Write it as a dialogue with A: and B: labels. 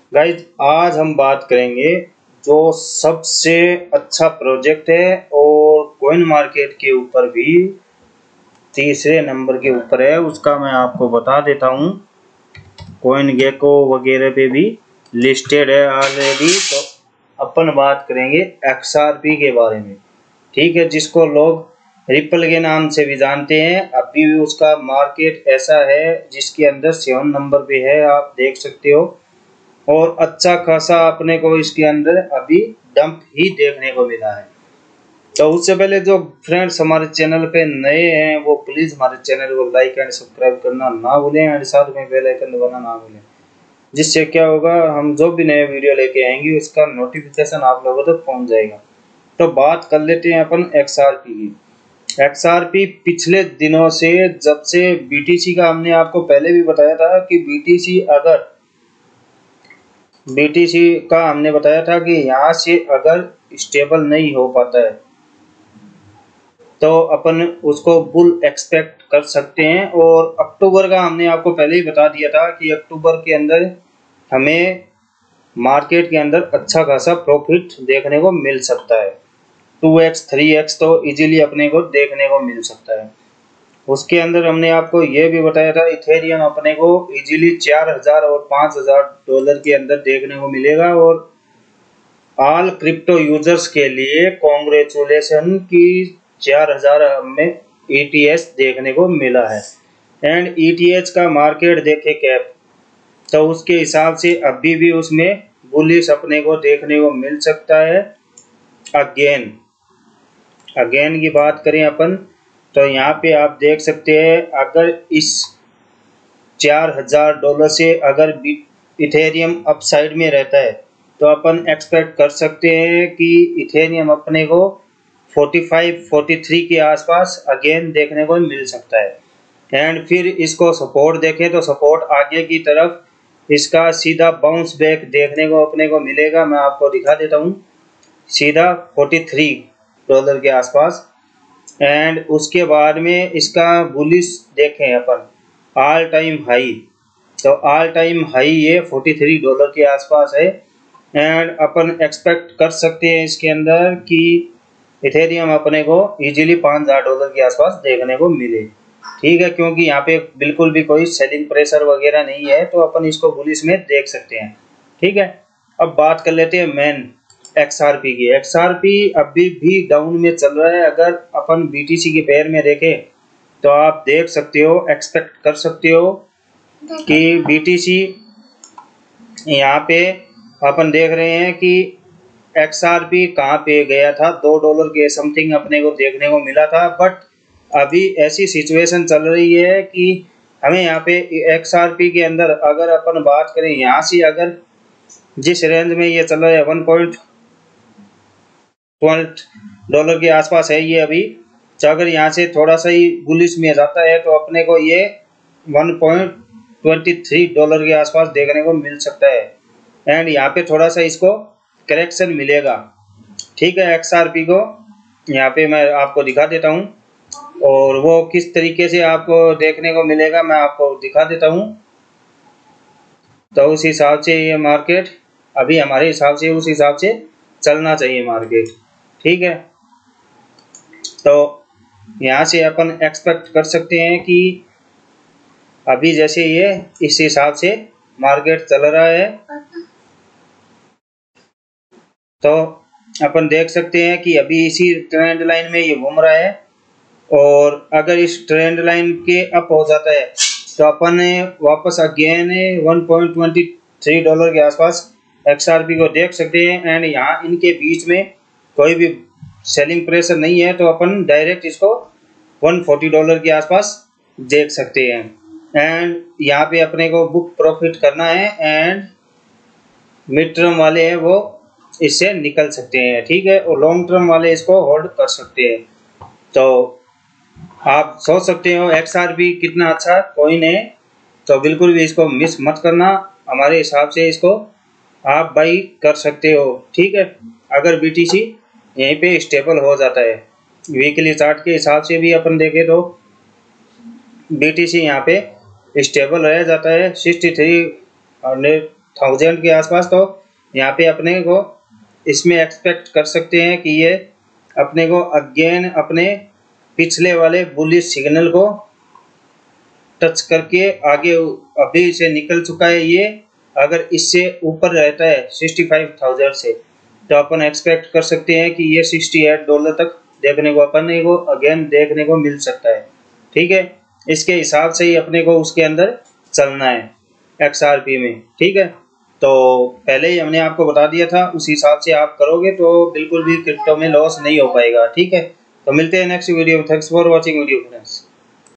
A: Guys आज हम बात करेंगे जो सबसे अच्छा प्रोजेक्ट है और कॉइन मार्केट के ऊपर भी तीसरे नंबर के ऊपर है, उसका मैं आपको बता देता हूँ। कॉइन गेको वगैरह पे भी लिस्टेड है ऑलरेडी। तो अपन बात करेंगे XRP के बारे में, ठीक है, जिसको लोग रिपल के नाम से भी जानते हैं। अभी भी उसका मार्केट ऐसा है जिसके अंदर 7 नंबर पे है, आप देख सकते हो। और अच्छा खासा अपने को इसके अंदर अभी डंप ही देखने को मिला है। तो उससे पहले जो फ्रेंड्स हमारे चैनल पे नए हैं वो प्लीज हमारे चैनल को लाइक एंड सब्सक्राइब करना ना भूलें एंड साथ में बेल आइकन दबाना ना भूलें, जिससे क्या होगा, हम जो भी नए वीडियो लेके आएंगे उसका नोटिफिकेशन आप लोगों तक पहुंच जाएगा। तो बात कर लेते हैं अपन XRP की। XRP पिछले दिनों से, जब से BTC का हमने आपको पहले भी बताया था कि BTC का हमने बताया था कि यहाँ से अगर स्टेबल नहीं हो पाता है तो अपन उसको बुल एक्सपेक्ट कर सकते हैं। और अक्टूबर का हमने आपको पहले ही बता दिया था कि अक्टूबर के अंदर हमें मार्केट के अंदर अच्छा खासा प्रॉफिट देखने को मिल सकता है। 2x 3x तो इजीली अपने को देखने को मिल सकता है। उसके अंदर हमने आपको ये भी बताया था इथेरियम अपने को इजीली 4000 और 5000 डॉलर के अंदर देखने को मिलेगा। और ऑल क्रिप्टो यूजर्स के लिए कॉन्ग्रेचुलेशन की 4000 हमें ETH देखने को मिला है। एंड ETH का मार्केट देखे कैप, तो उसके हिसाब से अभी भी उसमें बुलिश अपने को देखने को मिल सकता है। अगेन की बात करें अपन, तो यहाँ पे आप देख सकते हैं अगर इस 4000 डॉलर से अगर इथेरियम अपसाइड में रहता है तो अपन एक्सपेक्ट कर सकते हैं कि इथेरियम अपने को 45-43 के आसपास अगेन देखने को मिल सकता है। एंड फिर इसको सपोर्ट देखें तो सपोर्ट आगे की तरफ इसका सीधा बाउंस बैक देखने को अपने को मिलेगा। मैं आपको दिखा देता हूँ, सीधा 43 डॉलर के आसपास। एंड उसके बाद में इसका बुलिश देखें अपन ऑल टाइम हाई, तो ऑल टाइम हाई ये 43 डॉलर के आसपास है। एंड अपन एक्सपेक्ट कर सकते हैं इसके अंदर कि इथेरियम अपने को इजीली 5000 डॉलर के आसपास देखने को मिले, ठीक है, क्योंकि यहाँ पे बिल्कुल भी कोई सेलिंग प्रेशर वगैरह नहीं है, तो अपन इसको बुलिश में देख सकते हैं, ठीक है। अब बात कर लेते हैं मेन XRP की। XRP अभी भी डाउन में चल रहा है। अगर अपन BTC के पेयर में देखें तो आप देख सकते हो, एक्सपेक्ट कर सकते हो कि BTC यहाँ पे अपन देख रहे हैं कि XRP कहाँ पे गया था, 2 डॉलर के समथिंग अपने को देखने को मिला था। बट अभी ऐसी सिचुएशन चल रही है कि हमें यहाँ पे XRP के अंदर अगर अपन बात करें, यहाँ से अगर जिस रेंज में ये चल रहा है 1.12 डॉलर के आसपास है ये अभी, तो अगर यहाँ से थोड़ा सा ही बुलिश में जाता है तो अपने को ये 1.23 डॉलर के आसपास देखने को मिल सकता है। एंड यहाँ पे थोड़ा सा इसको करेक्शन मिलेगा, ठीक है। XRP को यहाँ पे मैं आपको दिखा देता हूँ, और वो किस तरीके से आपको देखने को मिलेगा मैं आपको दिखा देता हूँ। तो उस हिसाब से ये मार्केट अभी हमारे हिसाब से उस हिसाब से चलना चाहिए मार्केट, ठीक है। तो यहाँ से अपन एक्सपेक्ट कर सकते हैं कि अभी जैसे ये इस हिसाब से मार्केट चल रहा है, तो अपन देख सकते हैं कि अभी इसी ट्रेंड लाइन में ये घूम रहा है। और अगर इस ट्रेंड लाइन के अप हो जाता है तो अपन वापस अगेन 1.23 डॉलर के आसपास XRP को देख सकते हैं। एंड यहाँ इनके बीच में कोई भी सेलिंग प्रेशर नहीं है, तो अपन डायरेक्ट इसको 140 डॉलर के आसपास देख सकते हैं। एंड यहाँ पे अपने को बुक प्रॉफिट करना है, एंड मिड टर्म वाले हैं वो इससे निकल सकते हैं, ठीक है, और लॉन्ग टर्म वाले इसको होल्ड कर सकते हैं। तो आप सोच सकते हो XRP कितना अच्छा कॉइन है, तो बिल्कुल भी इसको मिस मत करना। हमारे हिसाब से इसको आप बाई कर सकते हो, ठीक है, अगर BTC यहीं पे स्टेबल हो जाता है। वीकली चार्ट के हिसाब से भी अपन देखें तो BTC यहाँ पे स्टेबल रह जाता है 6300 1000 के आसपास। तो यहाँ पे अपने को इसमें एक्सपेक्ट कर सकते हैं कि ये अपने को अगेन अपने पिछले वाले बुलिश सिग्नल को टच करके आगे अभी से निकल चुका है। ये अगर इससे ऊपर रहता है 65,000 से तो अपन एक्सपेक्ट कर सकते हैं कि ये $68 तक देखने को अपन को अगेन देखने को मिल सकता है। ठीक है, इसके हिसाब से ही अपने को उसके अंदर चलना है XRP में। ठीक है, तो पहले ही हमने आपको बता दिया था, उस हिसाब से आप करोगे तो बिल्कुल भी क्रिप्टो में लॉस नहीं हो पाएगा। ठीक है, तो मिलते हैं नेक्स्ट वीडियो में। Thanks for watching video friends.